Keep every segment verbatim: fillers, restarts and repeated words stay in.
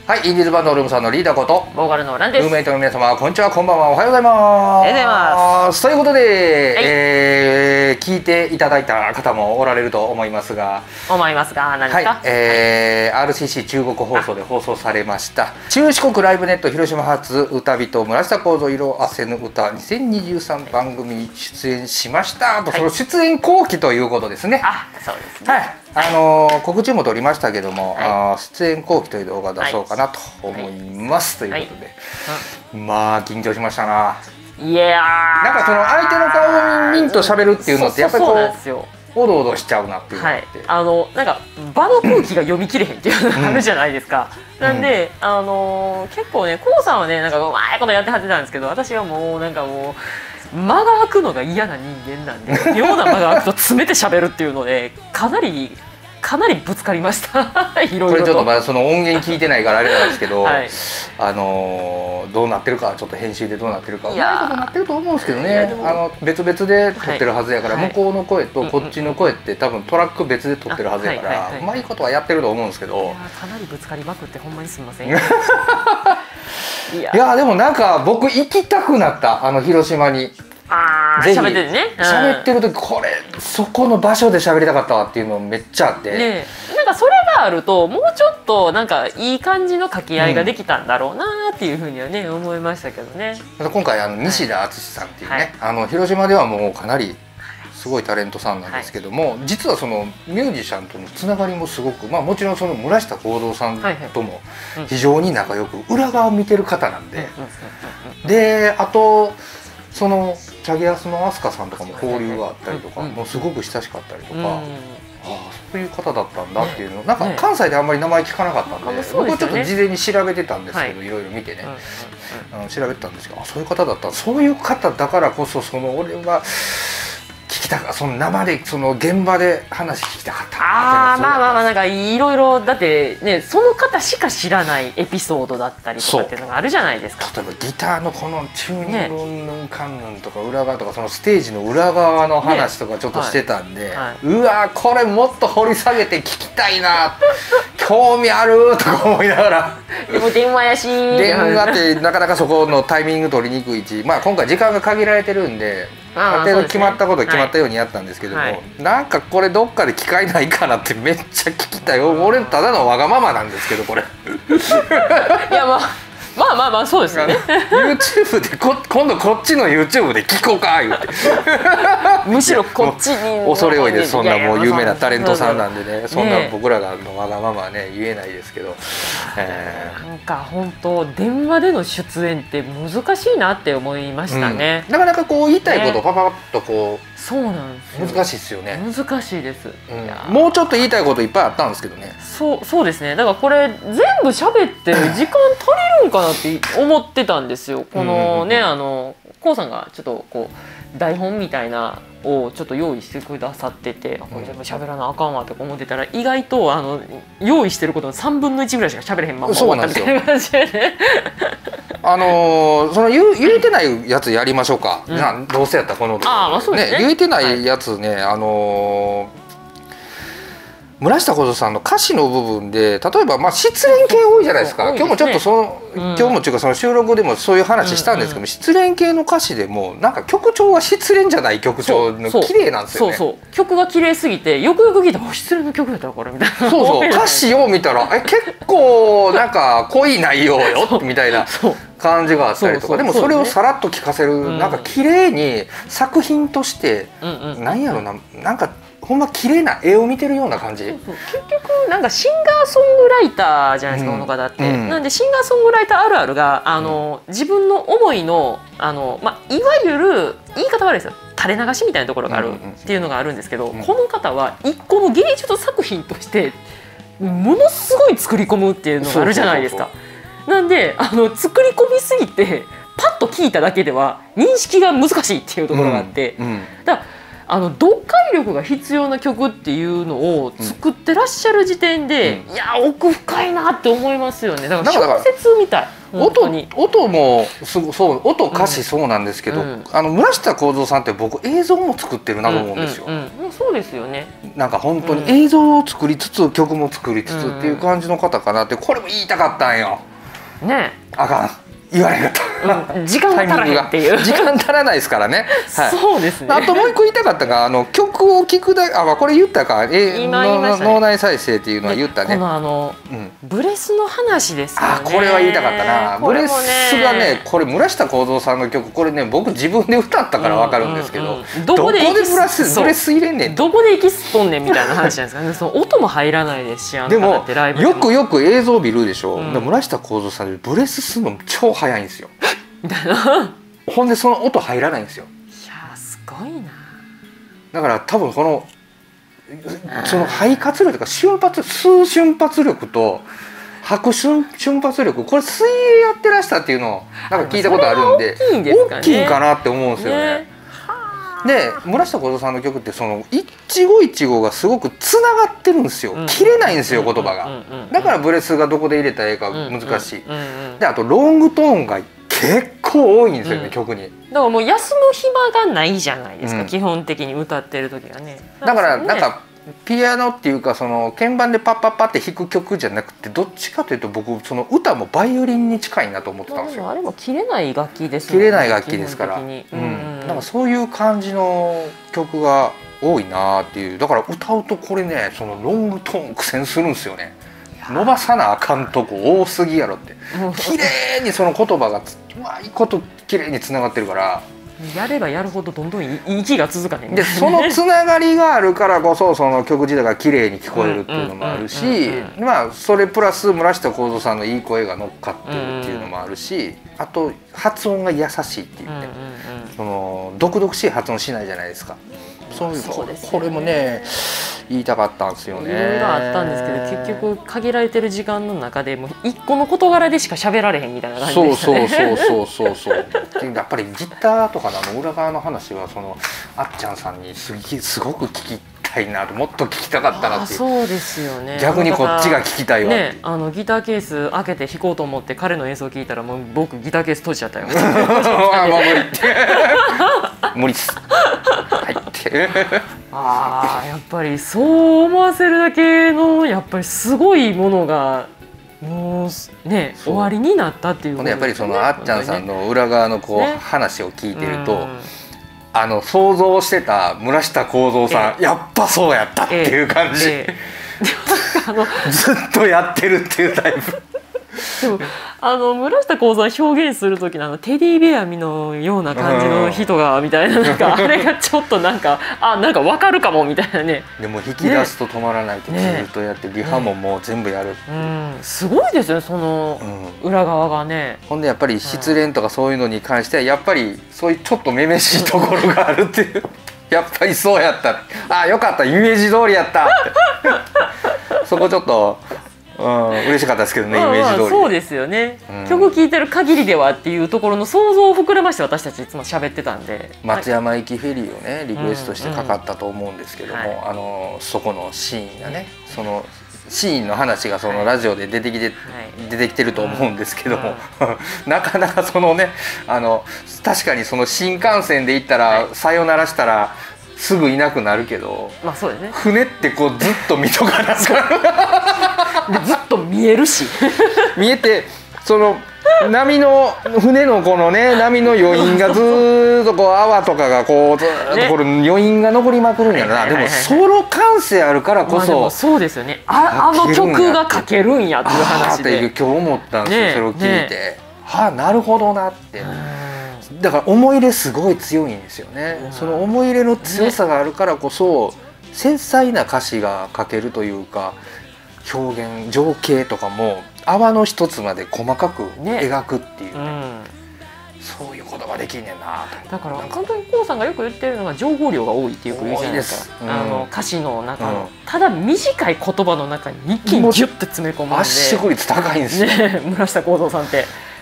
はい、インディーズバンドルームさんのリーダーことボーカルのランです。 ルーメイトの皆様、こんにちは、こんばんは、おはようございます。 おはようございます。 ということで、 はい、 えー、聞いていただいた方もおられると思いますが、 思いますが、何ですか？ はい、えーはい、アールシーシー 中国放送で放送されました中四国ライブネット広島発歌人村下幸三色あせぬ歌にせんにじゅうさん番組出演しましたと、はい、その出演後期ということですね。 あ、そうですね。 はい、あのー、告知も取りましたけども、はい、あ出演後期という動画を出そうかなと思います、はい、ということで、はい、まあ緊張しましたな。 いやー、 なんかその相手の顔をミンと喋るっていうのってやっぱりこうおどおどしちゃうなっていうのがあって、はい、 あのなんか場の空気が読み切れへんっていうのがあるじゃないですか、うん、なんで、うん、あのー、結構ね、こうさんはね、なんかうまいことやってはってたんですけど、私はもうなんかもう間が空くのが嫌な人間なんで、妙な間が空くと詰めて喋るっていうので、かなりかなりぶつかりましたいろいろと。 これちょっとまだその音源聞いてないからあれなんですけど、はい、あのー、どうなってるかちょっと編集でどうなってるかうまいことなってると思うんですけどね。あの別々で撮ってるはずやから、はい、向こうの声とこっちの声って多分トラック別で撮ってるはずやからうまいことはやってると思うんですけど、いやかなりぶつかりまくってほんまにすみませんいや, いやでもなんか僕行きたくなった、あの広島に。 あぜひ喋ってるね、 喋ってる時これそこの場所で喋りたかったわっていうのめっちゃあって、 ね、なんかそれがあるともうちょっとなんかいい感じの掛け合いができたんだろうなっていうふうにはね思いましたけどね。 今回あの西田敦さんっていうね、はい、あの広島ではもうかなりすごいタレントさんなんですけども、はい、実はそのミュージシャンとのつながりもすごく、まあ、もちろんその村下幸三さんとも非常に仲良く裏側を見てる方なんで、であとそのチャゲアスの飛鳥さんとかも交流があったりとか、もうすごく親しかったりとか、ああそういう方だったんだっていうの、なんか関西であんまり名前聞かなかったんで、僕はちょっと事前に調べてたんですけど、いろいろ見てね、調べてたんですけど、あそういう方だった、そういう方だからこそ、その俺は聞きたか、その生でその現場で話聞きたかった。 ああまあまあまあ、なんかいろいろだってね、その方しか知らないエピソードだったりとかっていうのがあるじゃないですか。 例えばギターのこのチューニングうんぬんかんぬんとか裏側とか、そのステージの裏側の話とかちょっとしてたんで、ねはいはい、うわこれもっと掘り下げて聞きたいな興味あるとか思いながらでも電話やし電話ってなかなかそこのタイミング取りにくいし、まあ今回時間が限られてるんである程度決まったことは決まったようにやったんですけども、はい、なんかこれどっかで機会ないかなってめっちゃ聞きたい。俺ただのわがままなんですけどこれいやまあまあまあまあそうですよね YouTube でこ今度こっちの YouTube で聞こうか言うてむしろこっちに恐れ多いです。そんなもう有名なタレントさんなんでね、そんな僕らがのわがままはね言えないですけど、 えー、なんか本当電話での出演って難しいなって思いましたね、 うん、なかなかこう言いたいことをパパッとこう、 そうなんですよ、 難しいですよね。 難しいです、 うん、もうちょっと言いたいこといっぱいあったんですけどね。 そうそうですね。だからこれ全部喋って時間足りるんかなって思ってたんですよ。このね、あのこうさんがちょっとこう台本みたいなをちょっと用意してくださってて、これ全部喋らなあかんわとか思ってたら、意外とあの用意してることのさんぶんのいちぐらいしか喋れへんまま終わったみたいな感じでね。 あのー、その言う言えてないやつやりましょうか、うん、どうせやったらこのあ、まあそうですね、 ね言えてないやつね、はい、あのー村下幸三さんの歌詞の部分で、例えばまあ失恋系多いじゃないですか。今日もちょっとその、うん、今日もっていうかその収録でもそういう話したんですけど、うんうん、失恋系の歌詞でもなんか曲調が失恋じゃない曲調の綺麗なんですよね。 そうそう曲が綺麗すぎてよくよく聞いたら失恋の曲だったらこれみたいな。 そうそう歌詞を見たらえ結構なんか濃い内容よみたいな感じがあったりとか、でもそれをさらっと聞かせる、うん、なんか綺麗に作品として、うんうん、なんやろな、なんかほんま綺麗な絵を見てるような感じ。 そうそう結局なんかシンガーソングライターじゃないですか、この方って、うん、なんでシンガーソングライターあるあるがあの、うん、自分の思いのあの、まあ、いわゆる言い方悪いですよ、垂れ流しみたいなところがあるっていうのがあるんですけど、この方は一個の芸術作品としてものすごい作り込むっていうのがあるじゃないですか。なんであの作り込みすぎてパッと聞いただけでは認識が難しいっていうところがあって、うんうん、だからあの読解力が必要な曲っていうのを作ってらっしゃる時点で、うん、いや奥深いなって思いますよね。だから小説みたい。 音, 音もすごそう、音歌詞そうなんですけど、うん、あの村下幸三さんって僕映像も作ってるなと思うんですよ。 うんうんうん、そうですよね。 なんか本当に映像を作りつつ曲も作りつつっていう感じの方かなって、これも言いたかったんよ。 ね。 あかん。言われなかった、 うん、時間足らへんっていう時間足らないですからね、 はい、そうですね。 あともう一個言いたかったのが、あの曲を聴くだけ、あ、これ言ったか、え今言いましたね、 脳内再生っていうのは言ったね。 このあの、うん、ブレスの話ですよね。 あ、これは言いたかったな。ブレスがね、これ村下幸三さんの曲、これね僕自分で歌ったから分かるんですけど、うんうんうん、どこでブレスブレス入れんねん、 どこで息吸っとんねんみたいな話じゃないですかね。その音も入らないですし、あのでもライブよくよく映像見るでしょ、うん、 で村下幸三さんでブレスするの超早いんですよみたいな。 ほんでその音入らないんですよ。 いやすごいな。 だから多分このその肺活力とか瞬発数瞬発力と吐く瞬瞬発力、これ水泳やってらしたっていうのをなんか聞いたことあるんで、 大きいんですかね、 大きいかなって思うんですよね。ね、で村下幸三さんの曲ってその一語一語がすごくつながってるんですよ。切れないんですよ言葉が。だからブレスがどこで入れたらいいか難しい。であとロングトーンが結構多いんですよね、うん、曲に。 だからもう休む暇がないじゃないですか、うん、基本的に歌ってる時がね。 だからなんかピアノっていうかその鍵盤でパッパッパって弾く曲じゃなくて、どっちかというと僕その歌もバイオリンに近いなと思ってたんですよ。 あれも切れない楽器ですね。 切れない楽器ですから、うん、なんかそういう感じの曲が多いなっていう。だから歌うとこれね、そのロングトーン苦戦するんですよね。伸ばさなあかんとこ多すぎやろって。綺麗にその言葉がうまいこと綺麗につながってるから、 やればやるほどどんどん息が続かへん。 でそのつながりがあるからこそその曲自体が綺麗に聞こえるっていうのもあるし、まあそれプラス村下幸三さんのいい声が乗っかってるっていうのもあるし、あと発音が優しいっていうね、その毒々しい発音しないじゃないですか。そういうそうですね、これもね言いたかったんですよね。 いろいろあったんですけど、結局限られてる時間の中でもう一個の事柄でしか喋られへんみたいな感じでしたね。 そうそうそうそうそうやっぱりギターとかの裏側の話はそのあっちゃんさんにすすごく聞きたいなと、もっと聞きたかったなっていう。 そうですよね。 逆にこっちが聞きたいわっていう、 ね、あのギターケース開けて弾こうと思って彼の演奏を聞いたらもう僕ギターケース閉じちゃったよ。 あもう無理って無理っすはいってああやっぱりそう思わせるだけのやっぱりすごいものがもうね終わりになったっていうことですね。やっぱりそのあっちゃんさんの裏側のこう、ね、話を聞いてると、あの想像してた村下幸三さん、やっぱそうやったっていう感じ、ええええ、ずっとやってるっていうタイプ。 でもあの村下幸三表現する時のあのテディベアのような感じの人がみたいな、なんかあれがちょっとなんかあなんか分かるかもみたいなね。 でも引き出すと止まらないってずっとやって、リハももう全部やる、 うんうん、すごいですよその裏側がね、 うん、ほんでやっぱり失恋とかそういうのに関してはやっぱりそういうちょっとめめしいところがあるっていうやっぱりそうやった、あよかったイメージ通りやったってそこちょっとうん、嬉しかったですけどね、イメージ通りで。 そうですよね、うん、曲聴いてる限りではっていうところの想像を膨らまして私たちいつも喋ってたんで、 松山行きフェリーをねリクエストしてかかったと思うんですけども、うんうん、あのそこのシーンがね、そのシーンの話がそのラジオで出てきて、はい、出てきてると思うんですけども、うん、なかなかそのねあの確かにその新幹線で行ったら、はい、さよならしたらすぐいなくなるけど、 まあそうですね、 船ってこうずっと見とかなでずっと見えるし見えてその波の船のこのね波の余韻がずっとこう泡とかがこうずっとこれ余韻が残りまくるんやろな。でもソロ感性あるからこそ、まあ、でもそうですよね、あ, あの曲が書けるんやっていう話で今日思ったんですよ、ね、それを聞いて、ね、はあなるほどなって。だから思い入れすごい強いんですよね、うん、その思い入れの強さがあるからこそ、ね、繊細な歌詞が書けるというか表現情景とかも泡の一つまで細かく描くっていう、ね、うん、そういうことができんねんなと。 だから本当にこうさんがよく言ってるのが情報量が多いってよく言うじゃないですか、うん、あの歌詞の中の、うん、ただ短い言葉の中に一気にギュッて詰め込むんで圧縮率高いんですよ、 ね、村下幸三さんって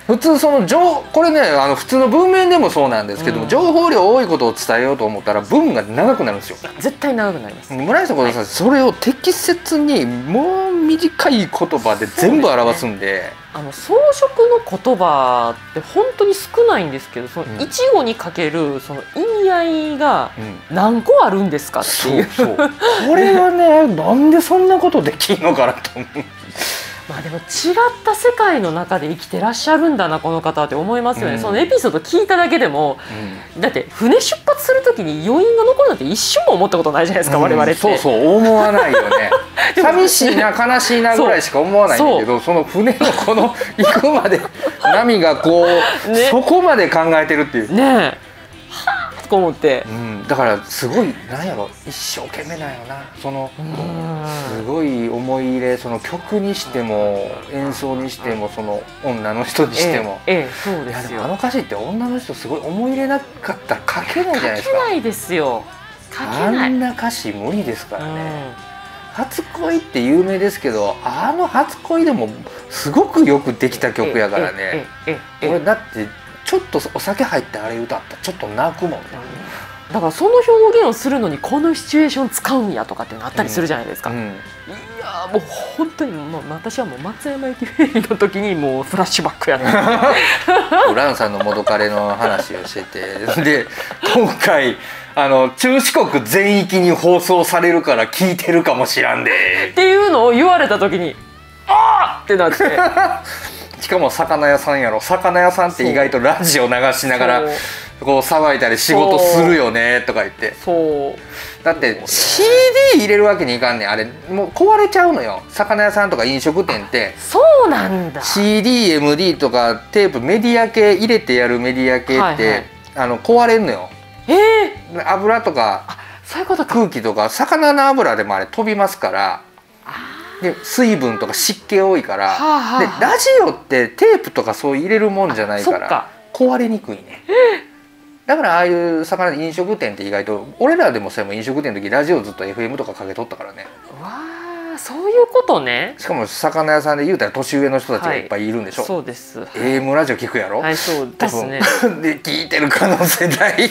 普通その情これねあの普通の文面でもそうなんですけども、うん、情報量多いことを伝えようと思ったら文が長くなるんですよ。 絶対長くなります。 村下幸三さん、はい、それを適切にもう短い言葉で全部表すんで、ね、 あの装飾の言葉って本当に少ないんですけど、その一語にかけるその意味合いが何個あるんですかっていう、うん、そうそうこれはねなんでそんなことできんのかなと思う。 まあでも違った世界の中で生きてらっしゃるんだなこの方って思いますよね、うん、そのエピソード聞いただけでも、うん、だって船出発する時に余韻が残るなんて一瞬も思ったことないじゃないですか、うん、我々って。 そうそう思わないよね寂しいな悲しいなぐらいしか思わないんだけど、 そ, その船のこの行くまで波がこう、ね、そこまで考えてるっていうねえはぁと思って、 うん、だからすごいなんやろ一生懸命なんよなそのすごい思い入れ、その曲にしても演奏にしてもその女の人にしても、 ええええ、そうですよ。 いやでもあの歌詞って女の人すごい思い入れなかったら書けないじゃないですか。 書けないですよ。書けない。 あんな歌詞無理ですからね、うん、初恋って有名ですけどあの初恋でもすごくよくできた曲やからね。これだってちょっとお酒入ってあれ歌ったらちょっと泣くもんね、 うん、だからその表現をするのにこのシチュエーション使うんやとかっていうのあったりするじゃないですか、うんうん、いやもう本当にもう私はもう松山駅フェリーの時にもうフラッシュバックやったランさんの元彼の話をしててで今回あの中四国全域に放送されるから聞いてるかもしらんでっていうのを言われた時にあーってなってしかも魚屋さんやろ、魚屋さんって意外とラジオ流しながらこう騒いだり仕事するよねとか言って、そうだって シーディー 入れるわけにいかんねん、あれもう壊れちゃうのよ。魚屋さんとか飲食店ってそうなんだ。 シーディー、エムディー とかテープメディア系入れてやるメディア系って、はいはい、あの壊れんのよ。 えー、 油とかそういうことか、 空気とか魚の油でもあれ飛びますから、で水分とか湿気多いから、はあはあ、でラジオってテープとかそう入れるもんじゃないから壊れにくいね。だからああいう魚飲食店って意外と俺らでもさ飲食店の時ラジオずっと エフエム とかかけとったからね。 わあそういうことね。 しかも魚屋さんで言うたら年上の人たちがいっぱいいるんでしょ、はい、 そうです、はい、 エーエム ラジオ聞くやろ。 はいそうですねで聞いてる可能性大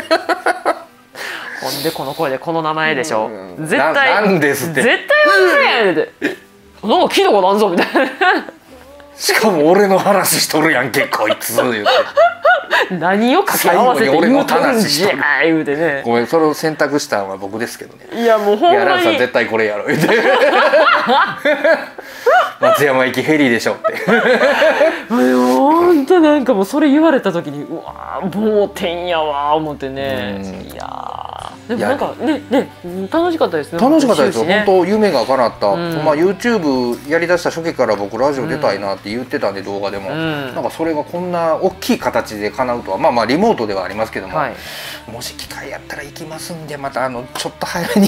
ほんでこの声でこの名前でしょ、うん、絶対なんですって絶対忘れやねんでなんか聞いたことあんぞみたいなしかも俺の話しとるやんけこいつ言って何を掛け合わせて言うとるんじゃ言うてね。 ごめんそれを選択したのは僕ですけどね。 いやもうほんまにやらんさん絶対これやろ言うて松山駅フェリーでしょってほんとなんかもうそれ言われた時にうわ盲点やわ思ってね。いやでもなんかねね楽しかったですね。 楽しかったですよ、ね、本当夢が叶った、うん、まあ YouTube やりだした初期から僕ラジオ出たいなって言ってたんで、動画でも、うん、なんかそれがこんな大きい形で叶うとはまあまあリモートではありますけども、はい、もし機会やったら行きますんでまたあのちょっと早めにもう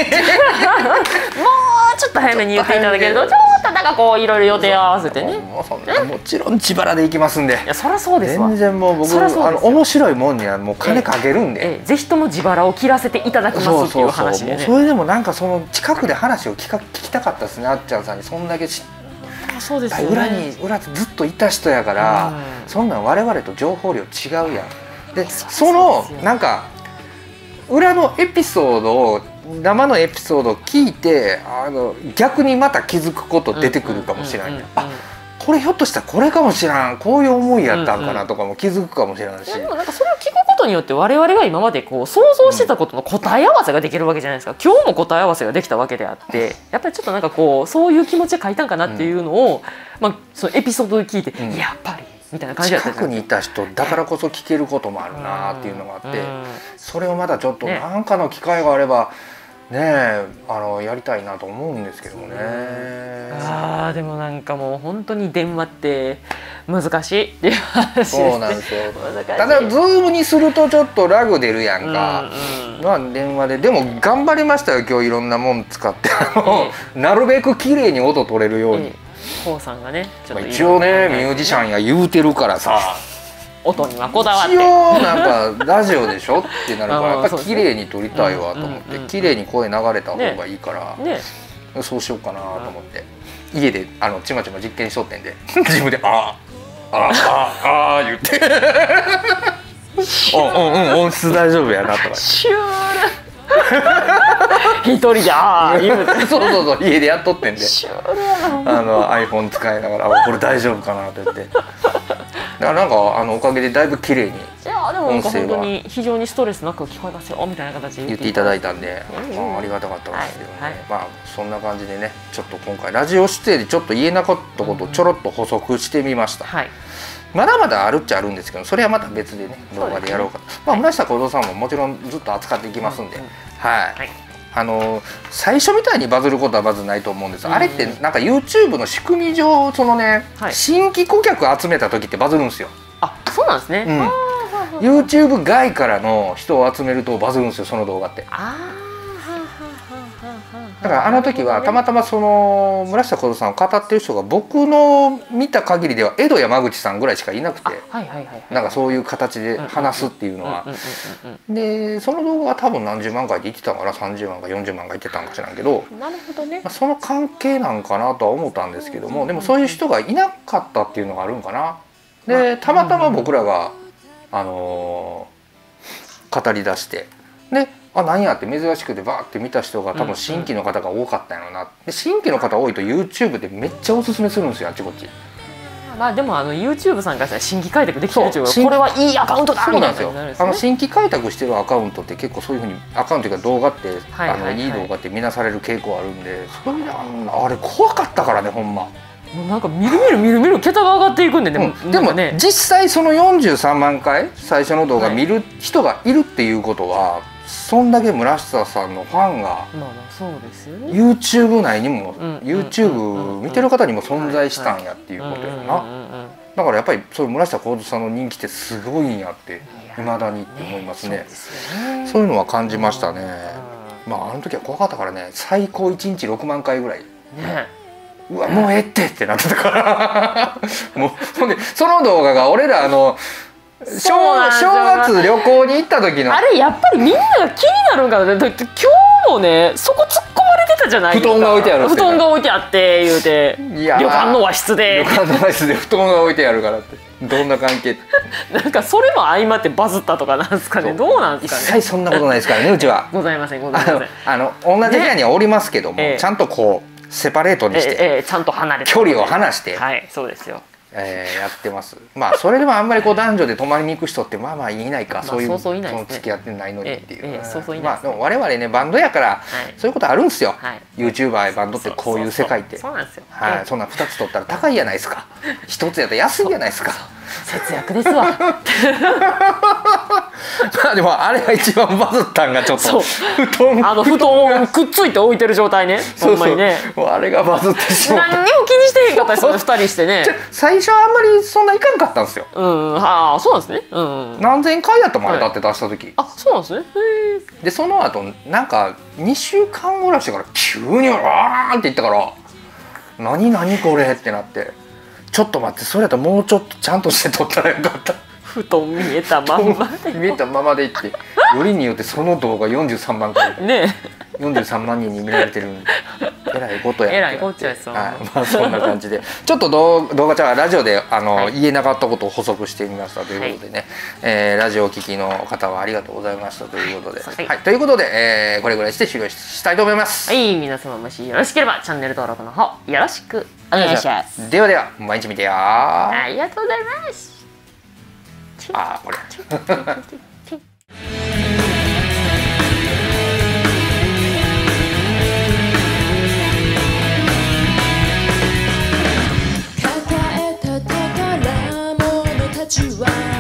ちょっと早めに言っていただけるとちょっとなんかこういろいろ予定合わせてね。 もうそんなもちろん自腹で行きますんで。 いやそりゃそうですわ。 全然もう僕あの面白いもんにはもう金かけるんで、 ええ、ぜひとも自腹を切らせていただきますっていう話でね。 それでもなんかその近くで話を聞か聞きたかったですね。あっちゃんさんにそんだけ知そうですよね、 裏に裏ずっといた人やから、うん、そんなん我々と情報量違うやん。でそのなんか裏のエピソードを生のエピソードを聞いてあの逆にまた気づくこと出てくるかもしれない。あこれひょっとしたらこれかもしらんこういう思いやったんかなとかも気づくかもしれないし、 でもなんかそれを聞くことによって我々が今までこう想像してたことの答え合わせができるわけじゃないですか。今日も答え合わせができたわけであってやっぱりちょっとなんかこうそういう気持ちで書いたんかなっていうのを、うんまあ、そのエピソードで聞いて、うん、やっぱりみたいな感じだったんですよ。 近くにいた人だからこそ聞けることもあるなっていうのがあって、うん、それをまだちょっと何かの機会があればねえあのやりたいなと思うんですけどもね。 あでもなんかもう本当に電話って難しいっていう話ですね。 そうなんですよただズームにするとちょっとラグ出るやんか、うんうん、まあ電話ででも頑張りましたよ今日いろんなもん使ってええ、なるべく綺麗に音取れるように。 こう、ええ、さんがねちょっと一応ねミュージシャンや言うてるからさ音にはこだわって一応なんかラジオでしょってなるからやっぱ綺麗に撮りたいわと思って綺麗に声流れた方がいいから、ねね、そうしようかなと思って家であのちまちま実験しとってんで自分でああああああ言っておうんうん音質大丈夫やなとかシュール一人でああ言うてそうそうそう家でやっとってんでシュールやあの iPhone 使いながらこれ大丈夫かなって言ってだからなんかあのおかげでだいぶ綺麗にいやでもなんか本当に非常にストレスなく聞こえますよみたいな形で言っていただいたんで、まあ、ありがたかったんですけどね、はいはい、まあそんな感じでねちょっと今回ラジオ出演でちょっと言えなかったことをちょろっと補足してみました、うんはい、まだまだあるっちゃあるんですけどそれはまた別でね動画でやろうかと、ねまあ、村下幸三さんももちろんずっと扱っていきますんで、うんうん、はい、はいあの最初みたいにバズることはまずないと思うんです、うん、あれってなんか YouTube の仕組み上そのね、はい、新規顧客集めた時ってバズるんですよ。 あ、そうなんですね、 うん、YouTube 外からの人を集めるとバズるんですよその動画って。あだからあの時はたまたまその村下幸三さんを語ってる人が僕の見た限りでは江戸山口さんぐらいしかいなくてなんかそういう形で話すっていうのはでその動画は多分何十万回でいってたからさんじゅうまんかよんじゅうまんがいってたんかしらんけどなるほどね、 まあ、その関係なんかなとは思ったんですけどもでもそういう人がいなかったっていうのがあるんかな。でたまたま僕らがあのー、語り出してであ何やって珍しくてバーって見た人が多分新規の方が多かったんやろなで新規の方多いと YouTube でめっちゃおすすめするんですよあっちこっち。 まあでもあの YouTube さんからしたら新規開拓できてるっていうかこれはいいアカウントだみたいな感じになるんですよ。あの新規開拓してるアカウントって結構そういうふうにアカウントというか動画ってあのいい動画って見なされる傾向あるんでそれであれ怖かったからねほんま。 もうなんかみるみるみるみる桁が上がっていくんでね、 うん、でもね実際そのよんじゅうさんまんかい最初の動画見る人がいるっていうことは、はいそんだけ村下さんのファンが YouTube 内にも YouTube 見てる方にも存在したんやっていうことやな。だからやっぱりそういう村下幸三さんの人気ってすごいんやっていまだにって思いますね。そういうのは感じましたね。まああの時は怖かったからね最高いちにちろくまんかいぐらい。うわもうええってってなってたからもうほんでその動画が俺らあの正, 正月旅行に行った時のあれやっぱりみんなが気になるんかなだって今日もねそこ突っ込まれてたじゃないですか。 布団が置いてある布団が置いてあって言うて旅館の和室で旅館の和室で布団が置いてあるからってどんな関係なんかそれも相まってバズったとかなんですかねどうなんですかね。 一切そんなことないですからねうちはございませんございません。 あの同じ部屋にはおりますけども、ねええ、ちゃんとこうセパレートにして、えええ、ちゃんと離れて距離を離してはいそうですよえー、やってます。まあそれでもあんまりこう男女で泊まりに行く人ってまあまあいないか、まあ、そういうその付き合ってないのにっていう。まあでも我々ねバンドやから、はい、そういうことあるんですよ。はい、YouTuber バンドってこういう世界って。 そうなんですよ。 はい、そんなふたつ取ったら高いじゃないですか。ひとつやったら安いじゃないですか。 節約ですわ。まあでもあれが一番バズったんがちょっと布団あの布団をくっついて置いてる状態ね。ほんまにね。 あれがバズってしまう。 何にも気にしてへんかったですよねふたりしてね。 最初はあんまりそんないかんかったんですよ。 うん、ああそうなんですね。うん。 何千回やったもんあれだって出した時。 あそうなんですね。 でその後なんかにしゅうかんぐらいしてから急にわーっていったから何何これってなって。ちょっと待ってそれやったらもうちょっとちゃんとして撮ったらよかった布団見えたまんまで見えたままでいってよりによってその動画よんじゅうさんまんかいねよんじゅうさんまんにんに見られてるんでえらいことやえらいこっちゃです、 はい、まあそんな感じでちょっと動画ちゃんラジオであの、はい、言えなかったことを補足してみましたということでね、はいえー、ラジオを聴きの方はありがとうございましたということで、はいはい、ということで、えー、これぐらいして終了したいと思います。 はい皆様もしよろしければチャンネル登録の方よろしくお願いします。 ではでは毎日見てよありがとうございます。 あこれ抱えた宝物たちは